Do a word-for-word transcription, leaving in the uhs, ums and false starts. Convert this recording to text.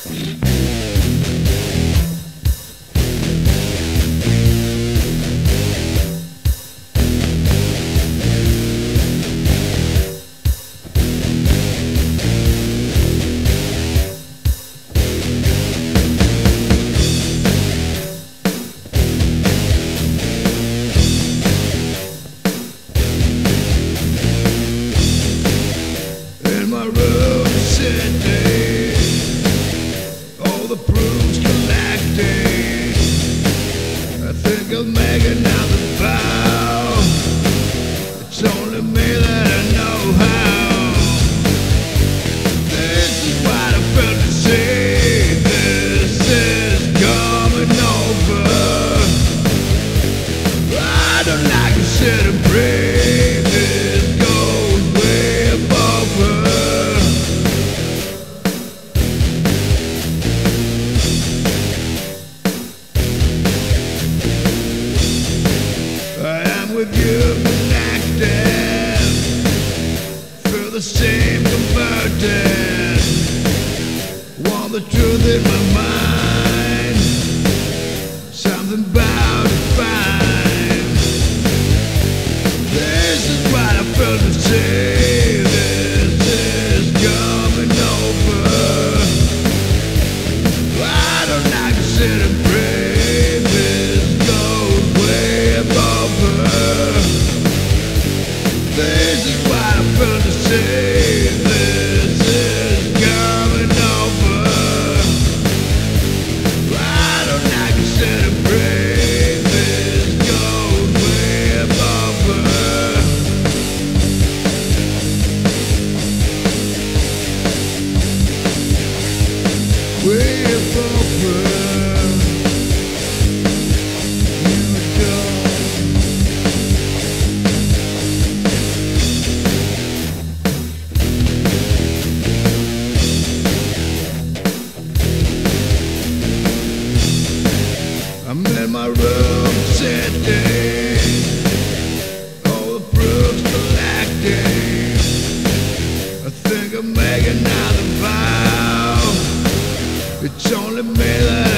All the proofs collecting. I think of making out the vow. It's only me that I know how. This is what I felt to see. This is coming over. I don't like to sit and breathe. This goes way above her. With you connected, feel the same converted. Want the truth in my mind, something about to find. This is what I felt to see. This is coming over. I don't like to sit and breathe. This goes way above her. This is what I felt to say. This is coming over. I don't like to sit and breathe. This goes way above her. Way above her. I'm in my room sitting, all the proofs collecting. I think I'm making another vow. It's only me that